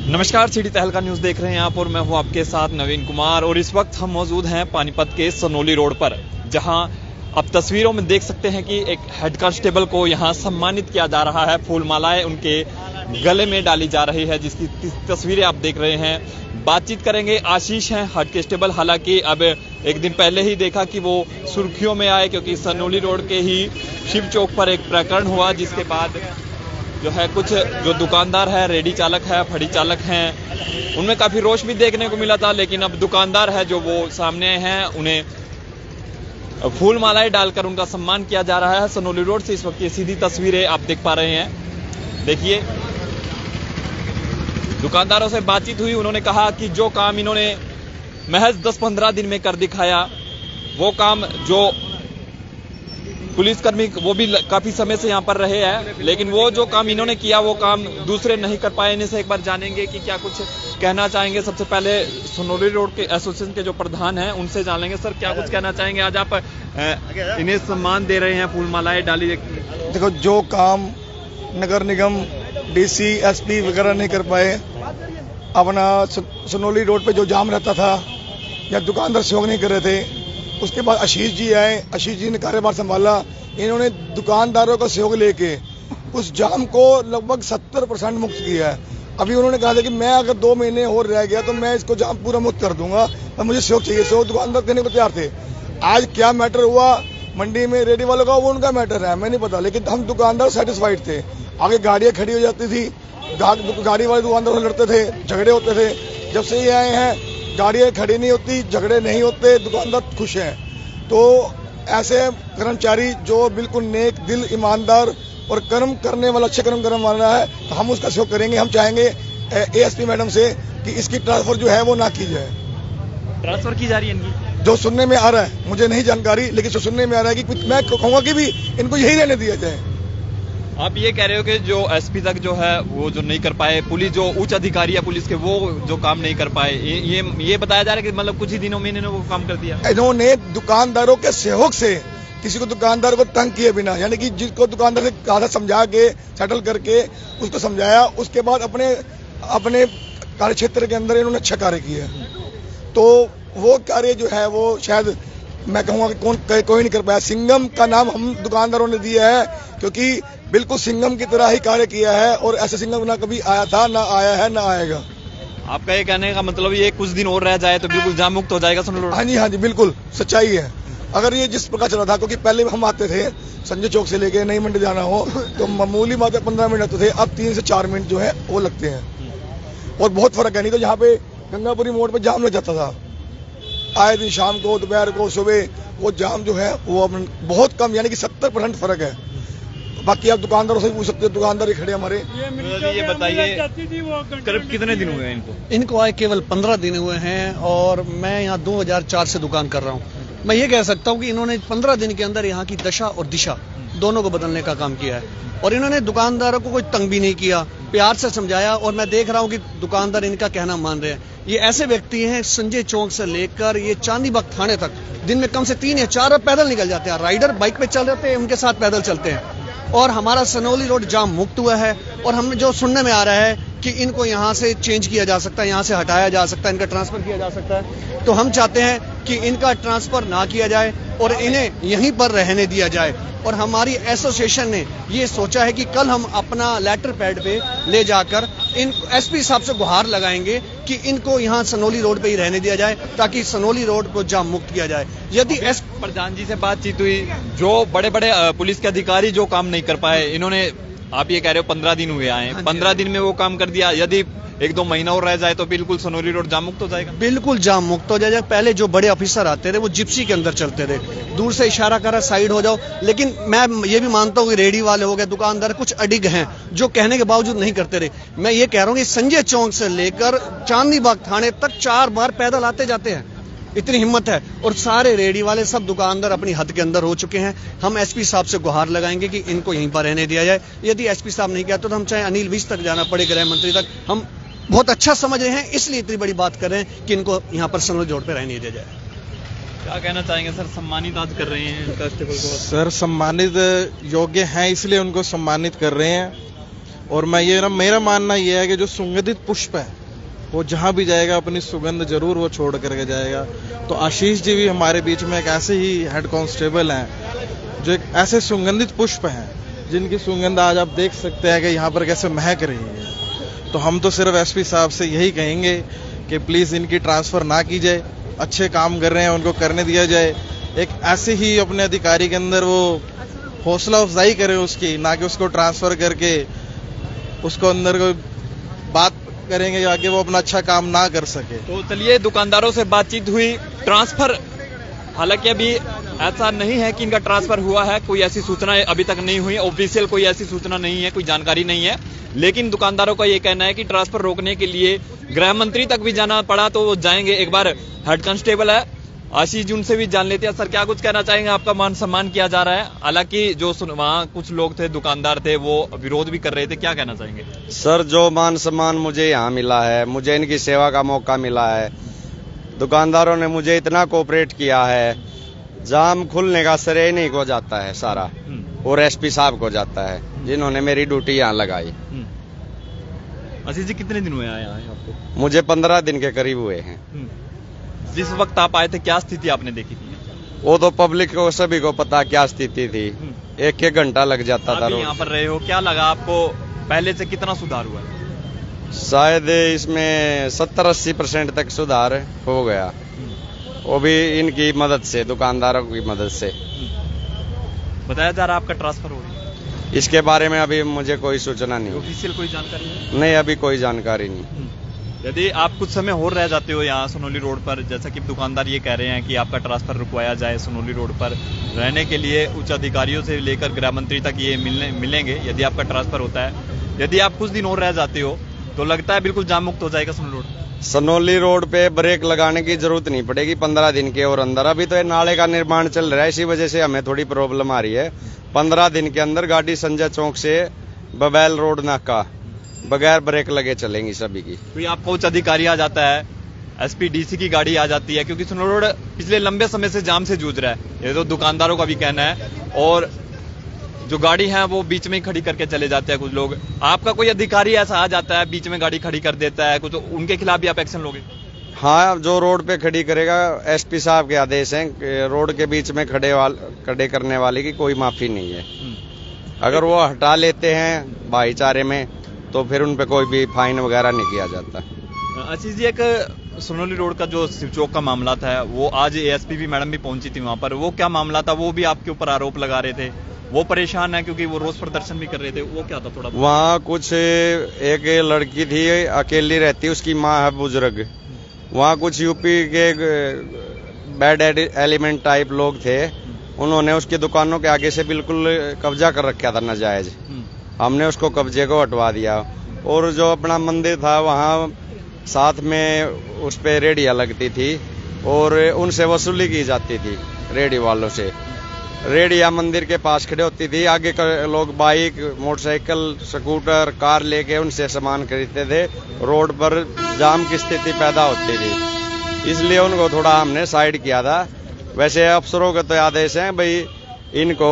नमस्कार, सिटी तहलका न्यूज देख रहे हैं आप और मैं हूं आपके साथ नवीन कुमार। और इस वक्त हम मौजूद हैं पानीपत के सनोली रोड पर, जहां आप तस्वीरों में देख सकते हैं कि एक हेड कांस्टेबल को यहां सम्मानित किया जा रहा है। फूल मालाएं उनके गले में डाली जा रही है, जिसकी तस्वीरें आप देख रहे हैं। बातचीत करेंगे, आशीष हैं हेड कांस्टेबल। हालांकि अब एक दिन पहले ही देखा कि वो सुर्खियों में आए, क्योंकि सनोली रोड के ही शिव चौक पर एक प्रकरण हुआ, जिसके बाद जो है कुछ जो दुकानदार है, रेडी चालक है, फड़ी चालक हैं, उनमें काफी रोष भी देखने को मिला था। लेकिन अब दुकानदार है जो वो सामने हैं, उन्हें फूल मालाएं डालकर उनका सम्मान किया जा रहा है। सनोली रोड से इस वक्त ये सीधी तस्वीरें आप देख पा रहे हैं। देखिए, दुकानदारों से बातचीत हुई, उन्होंने कहा कि जो काम इन्होंने महज 10-15 दिन में कर दिखाया, वो काम जो पुलिसकर्मी वो भी काफी समय से यहाँ पर रहे हैं, लेकिन वो जो काम इन्होंने किया वो काम दूसरे नहीं कर पाए। इन्हीं से एक बार जानेंगे कि क्या कुछ कहना चाहेंगे। सबसे पहले सनोली रोड के एसोसिएशन के जो प्रधान हैं उनसे जानेंगे। सर, क्या कुछ कहना चाहेंगे? आज आप इन्हें सम्मान दे रहे हैं, फूल मालाएं डाली। देखो, जो काम नगर निगम, डीसी, एसपी वगैरह नहीं कर पाए, अपना सनोली रोड पे जो जाम रहता था या दुकानदार सहयोग नहीं कर रहे थे, उसके बाद आशीष जी आए, आशीष जी ने कार्यभार संभाला। इन्होंने दुकानदारों का सहयोग लेके उस जाम को लगभग 70% मुक्त किया है। अभी उन्होंने कहा था कि मैं अगर 2 महीने और रह गया तो मैं इसको जाम पूरा मुक्त कर दूंगा, पर मुझे सहयोग चाहिए। सहयोग दुकानदार देने को तैयार थे। आज क्या मैटर हुआ मंडी में रेडी वालों का, वो उनका मैटर है, मैं नहीं पता, लेकिन हम दुकानदार सेटिस्फाइड थे। आगे गाड़ियां खड़ी हो जाती थी, गाड़ी वाले दुकानदारों से लड़ते थे, झगड़े होते थे। जब से ये आए हैं, गाड़ियां खड़ी नहीं होती, झगड़े नहीं होते, दुकानदार खुश हैं। तो ऐसे कर्मचारी जो बिल्कुल नेक दिल, ईमानदार और कर्म करने वाला, अच्छे कर्म करने वाला है, तो हम उसका सहयोग करेंगे। हम चाहेंगे एएसपी मैडम से कि इसकी ट्रांसफर जो है वो ना की जाए। ट्रांसफर की जा रही है इनकी? जो सुनने में आ रहा है, मुझे नहीं जानकारी, लेकिन जो सुनने में आ रहा है कि मैं कहूंगा कि भी इनको यही रहने दिया जाए। आप ये कह रहे हो कि जो एसपी तक जो है वो जो नहीं कर पाए, पुलिस जो उच्च अधिकारी है पुलिस के, वो जो काम नहीं कर पाए, ये बताया जा रहा है कि मतलब कुछ ही दिनों में इन्होंने वो काम कर दिया। इन्होंने दुकानदारों के सहयोग से किसी को दुकानदार को तंग किए बिना, यानी कि जिसको दुकानदार से कहा था समझा के सेटल करके उसको समझाया, उसके बाद अपने कार्य क्षेत्र के अंदर इन्होंने अच्छा कार्य किया। तो वो कार्य जो है वो शायद मैं कहूंगा कि कोई नहीं कर पाया। सिंघम का नाम हम दुकानदारों ने दिया है, क्योंकि बिल्कुल सिंघम की तरह ही कार्य किया है, और ऐसे सिंघम ना कभी आया था, ना आया है, ना आएगा। आपका ये कहने का मतलब ये कुछ दिन और रह जाए तो बिल्कुल जाम मुक्त हो जाएगा सनोली रोड? हाँ जी, बिल्कुल सच्चाई है। अगर ये जिस प्रकार चला था, क्योंकि पहले हम आते थे संजय चौक से लेके नई मंडी जाना हो तो मामूली मात्र 15 मिनट लगते थे, अब 3 से 4 मिनट जो है वो लगते हैं। और बहुत फर्क है। नहीं तो यहाँ पे गंगापुरी मोड़ पे जाम लग जाता था, आए दिन शाम को, दोपहर को, सुबह, वो जाम जो है वो बहुत कम, यानी कि 70% फर्क है। बाकी आप दुकानदारों से पूछ सकते हैं, दुकानदार ही खड़े हमारे। ये बताइए, करीब कितने दिन हुए हैं इनको आए? केवल 15 दिन हुए हैं, और मैं यहाँ 2004 से दुकान कर रहा हूँ। मैं ये कह सकता हूँ कि इन्होंने 15 दिन के अंदर यहाँ की दशा और दिशा दोनों को बदलने का काम किया है। और इन्होंने दुकानदारों को कोई तंग भी नहीं किया, प्यार से समझाया, और मैं देख रहा हूँ कि दुकानदार इनका कहना मान रहे हैं। ये ऐसे व्यक्ति हैं, संजय चौक से लेकर ये चांदीबाग थाने तक दिन में कम से 3 या 4 पैदल निकल जाते हैं। राइडर बाइक पे चल रहे थे, उनके साथ पैदल चलते हैं। और हमारा सनोली रोड जाम मुक्त हुआ है। और हमें जो सुनने में आ रहा है कि इनको यहाँ से चेंज किया जा सकता है, यहाँ से हटाया जा सकता है, इनका ट्रांसफर किया जा सकता है, तो हम चाहते हैं कि इनका ट्रांसफर ना किया जाए और इन्हें यहीं पर रहने दिया जाए। और हमारी एसोसिएशन ने ये सोचा है कि कल हम अपना लेटर पैड पे ले जाकर इन एसपी साहब से गुहार लगाएंगे कि इनको यहाँ सनोली रोड पे ही रहने दिया जाए, ताकि सनोली रोड को जाम मुक्त किया जाए। यदि प्रधान जी से बातचीत हुई, जो बड़े बड़े पुलिस के अधिकारी जो काम नहीं कर पाए, इन्होंने, आप ये कह रहे हो 15 दिन हुए आए, 15 दिन में वो काम कर दिया। यदि 1-2 महीना और रह जाए तो बिल्कुल सनोली रोड जाम मुक्त हो जाएगा? बिल्कुल जाम मुक्त हो जाएगा। पहले जो बड़े ऑफिसर आते थे वो जिप्सी के अंदर चलते थे, दूर से इशारा करा साइड हो जाओ। लेकिन मैं ये भी मानता हूँ कि रेडी वाले हो गए, दुकानदार कुछ अडिग हैं जो कहने के बावजूद नहीं करते रहे। मैं ये कह रहा हूँ कि संजय चौक से लेकर चांदीबाग थाने तक 4 बार पैदल आते जाते हैं, इतनी हिम्मत है। और सारे रेडी वाले सब दुकानदार अपनी हद के अंदर हो चुके हैं। हम एसपी साहब से गुहार लगाएंगे कि इनको यहीं पर रहने दिया जाए। यदि एसपी साहब नहीं कहते तो हम चाहे अनिल विज तक जाना पड़े, गृह मंत्री तक। हम बहुत अच्छा समझ रहे हैं, इसलिए इतनी बड़ी बात कर रहे हैं कि इनको यहाँ पर सनोली रोड पे रहने दिया जाए। क्या कहना चाहेंगे सर? सम्मानित आज कर रहे हैं कांस्टेबल को। सर, सम्मानित योग्य हैं, इसलिए उनको सम्मानित कर रहे हैं। और मैं मेरा मानना यह है कि जो सुगंधित पुष्प है वो जहां भी जाएगा अपनी सुगंध जरूर वो छोड़ करके जाएगा। तो आशीष जी भी हमारे बीच में एक ऐसे ही हेड कांस्टेबल हैं जो एक ऐसे सुगंधित पुष्प हैं जिनकी सुगंध आज आप देख सकते हैं कि यहाँ पर कैसे महक रही है। तो हम तो सिर्फ एसपी साहब से यही कहेंगे कि प्लीज इनकी ट्रांसफर ना की जाए, अच्छे काम कर रहे हैं उनको करने दिया जाए। एक ऐसे ही अपने अधिकारी के अंदर वो हौसला अफजाई करें उसकी, ना कि उसको ट्रांसफर करके उसको अंदर कोई बात करेंगे आगे वो अपना अच्छा काम ना कर सके। तो चलिए, दुकानदारों से बातचीत हुई। ट्रांसफर हालांकि अभी ऐसा नहीं है कि इनका ट्रांसफर हुआ है, कोई ऐसी सूचना अभी तक नहीं हुई, ऑफिशियल कोई ऐसी सूचना नहीं है, कोई जानकारी नहीं है। लेकिन दुकानदारों का ये कहना है कि ट्रांसफर रोकने के लिए गृह मंत्री तक भी जाना पड़ा तो वो जाएंगे। एक बार हेड कांस्टेबल है आशीष जी, उनसे भी जान लेते हैं। सर, क्या कुछ कहना चाहेंगे? आपका मान सम्मान किया जा रहा है, हालांकि जो वहाँ कुछ लोग थे, दुकानदार थे, वो विरोध भी कर रहे थे, क्या कहना चाहेंगे? सर, जो मान सम्मान मुझे यहाँ मिला है, मुझे इनकी सेवा का मौका मिला है, दुकानदारों ने मुझे इतना कोऑपरेट किया है, जाम खुलने का श्रेय नहीं को जाता है सारा, और एसपी साहब को जाता है जिन्होंने मेरी ड्यूटी यहाँ लगाई। आशीष जी, कितने दिन हुए आए आपको? मुझे 15 दिन के करीब हुए हैं। जिस वक्त आप आए थे क्या स्थिति आपने देखी थी? वो तो पब्लिक को सभी को पता क्या स्थिति थी, एक घंटा लग जाता था। यहाँ पर रहे हो, क्या लगा आपको? पहले से कितना सुधार हुआ? शायद इसमें 70-80% तक सुधार हो गया, वो भी इनकी मदद से, दुकानदारों की मदद से। बताया जा रहा आपका ट्रांसफर हो रहा है, इसके बारे में अभी मुझे कोई सूचना नहीं, ऑफिशियल कोई जानकारी है? नहीं, अभी कोई जानकारी नहीं। यदि आप कुछ समय और रह जाते हो यहाँ सोनोली रोड पर, जैसा कि दुकानदार ये कह रहे हैं कि आपका ट्रांसफर रुकवाया जाए, सोनोली रोड पर रहने के लिए उच्च अधिकारियों से लेकर गृह मंत्री तक ये मिलेंगे यदि आपका ट्रांसफर होता है। यदि आप कुछ दिन और रह जाते हो तो लगता है बिल्कुल जाम मुक्त हो जाएगा सोनोली रोड? सोनोली रोड पे ब्रेक लगाने की जरूरत नहीं पड़ेगी 15 दिन के और अंदर। अभी तो ये नाले का निर्माण चल रहा है, इसी वजह से हमें थोड़ी प्रॉब्लम आ रही है। 15 दिन के अंदर गाड़ी संजय चौक से बबैल रोड नाका बगैर ब्रेक लगे चलेंगी सभी की। तो आपको उच्च अधिकारी आ जाता है, एसपी डीसी की गाड़ी आ जाती है, क्योंकि सोनोली रोड पिछले लंबे समय से जाम से जूझ रहा है, ये तो दुकानदारों का भी कहना है। और जो गाड़ी है वो बीच में ही खड़ी करके चले जाते हैं कुछ लोग। आपका कोई अधिकारी ऐसा आ जाता है, बीच में गाड़ी खड़ी कर देता है कुछ, उनके खिलाफ भी आप एक्शन लोगे? हाँ, जो रोड पे खड़ी करेगा, एसपी साहब के आदेश हैं, रोड के बीच में खड़े करने वाले की कोई माफी नहीं है। अगर वो हटा लेते हैं भाईचारे में तो फिर उन पे कोई भी फाइन वगैरह नहीं किया जाता। आशीष जी, एक सोनोली रोड का जो शिव चौक का मामला था, वो आज एएसपी भी मैडम भी पहुंची थी वहां पर, वो क्या मामला था? वो भी आपके ऊपर आरोप लगा रहे थे, वो परेशान है क्योंकि वो रोज प्रदर्शन भी कर रहे थे, वो क्या था? थोड़ा वहाँ कुछ एक लड़की थी, अकेली रहती, उसकी माँ है बुजुर्ग। वहाँ कुछ यूपी के बैड एलिमेंट टाइप लोग थे, उन्होंने उसकी दुकानों के आगे से बिल्कुल कब्जा कर रखा था नाजायज। हमने उसको कब्जे को हटवा दिया, और जो अपना मंदिर था वहाँ साथ में उस पे रेडियां लगती थी और उनसे वसूली की जाती थी रेडी वालों से। रेडिया मंदिर के पास खड़े होती थी, आगे लोग बाइक, मोटरसाइकिल, स्कूटर, कार लेके उनसे सामान खरीदते थे। रोड पर जाम की स्थिति पैदा होती थी, इसलिए उनको थोड़ा हमने साइड किया था। वैसे अफसरों का तो आदेश है भाई, इनको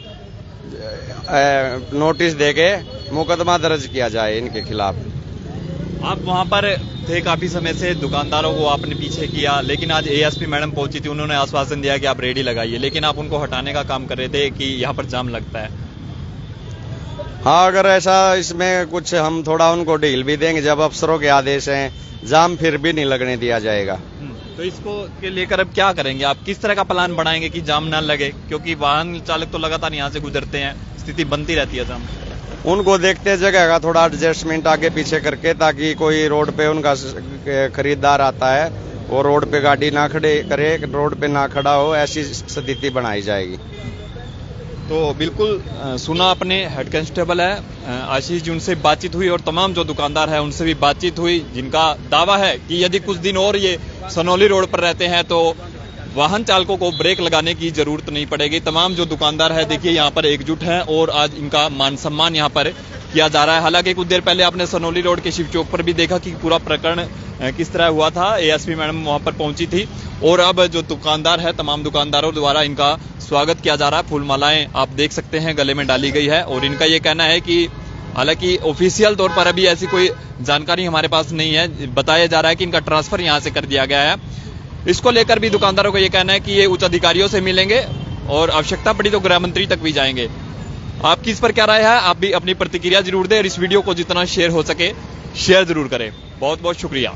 नोटिस देके मुकदमा दर्ज किया जाए इनके खिलाफ। आप वहां पर थे काफी समय से, दुकानदारों को आपने पीछे किया, लेकिन आज एएसपी मैडम पहुंची थी, उन्होंने आश्वासन दिया कि आप रेडी लगाइए, लेकिन आप उनको हटाने का काम कर रहे थे कि यहाँ पर जाम लगता है। हाँ, अगर ऐसा इसमें कुछ हम थोड़ा उनको ढील भी देंगे, जब अफसरों के आदेश हैं, जाम फिर भी नहीं लगने दिया जाएगा। तो इसको के लेकर अब क्या करेंगे आप? किस तरह का प्लान बनाएंगे कि जाम ना लगे? क्योंकि वाहन चालक तो लगातार यहाँ से गुजरते हैं, स्थिति बनती रहती है जाम। उनको देखते जगह का थोड़ा एडजस्टमेंट आगे पीछे करके, ताकि कोई रोड पे उनका खरीदार आता है वो रोड पे गाड़ी ना खड़े करे, रोड पे ना खड़ा हो, ऐसी स्थिति बनाई जाएगी। तो बिल्कुल सुना अपने हेड कांस्टेबल है आशीष जी, उनसे बातचीत हुई और तमाम जो दुकानदार है उनसे भी बातचीत हुई, जिनका दावा है कि यदि कुछ दिन और ये सोनोली रोड पर रहते हैं तो वाहन चालकों को ब्रेक लगाने की जरूरत नहीं पड़ेगी। तमाम जो दुकानदार है देखिए यहाँ पर एकजुट हैं और आज इनका मान सम्मान यहाँ पर किया जा रहा है। हालांकि कुछ देर पहले आपने सोनोली रोड के शिव चौक पर भी देखा कि पूरा प्रकरण किस तरह हुआ था। एएसपी मैडम वहां पर पहुंची थी और अब जो दुकानदार है, तमाम दुकानदारों द्वारा इनका स्वागत किया जा रहा है। फूल मालाएं आप देख सकते हैं गले में डाली गई है और इनका ये कहना है कि हालांकि ऑफिशियल तौर पर अभी ऐसी कोई जानकारी हमारे पास नहीं है। बताया जा रहा है कि इनका ट्रांसफर यहां से कर दिया गया है। इसको लेकर भी दुकानदारों का यह कहना है कि ये उच्च अधिकारियों से मिलेंगे और आवश्यकता पड़ी तो गृह मंत्री तक भी जाएंगे। आपकी इस पर क्या राय है? आप भी अपनी प्रतिक्रिया जरूर दें और इस वीडियो को जितना शेयर हो सके शेयर जरूर करें। बहुत बहुत शुक्रिया।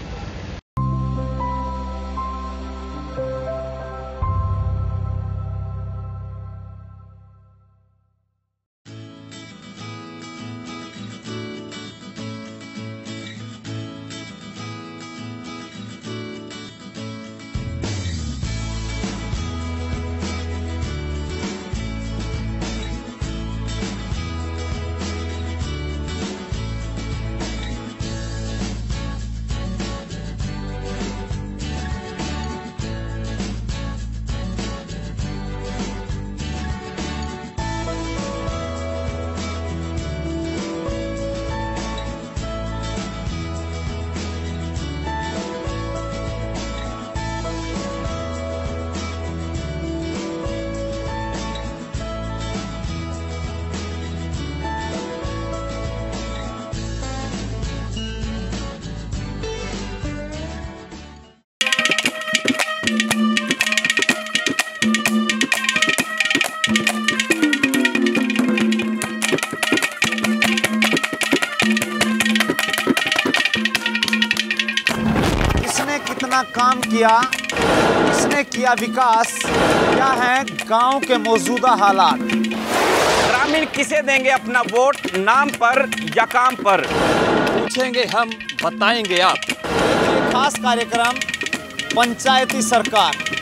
कितना काम किया, किसने किया विकास, क्या है गांव के मौजूदा हालात। ग्रामीण किसे देंगे अपना वोट, नाम पर या काम पर? पूछेंगे हम, बताएंगे आप। ये खास कार्यक्रम पंचायती सरकार।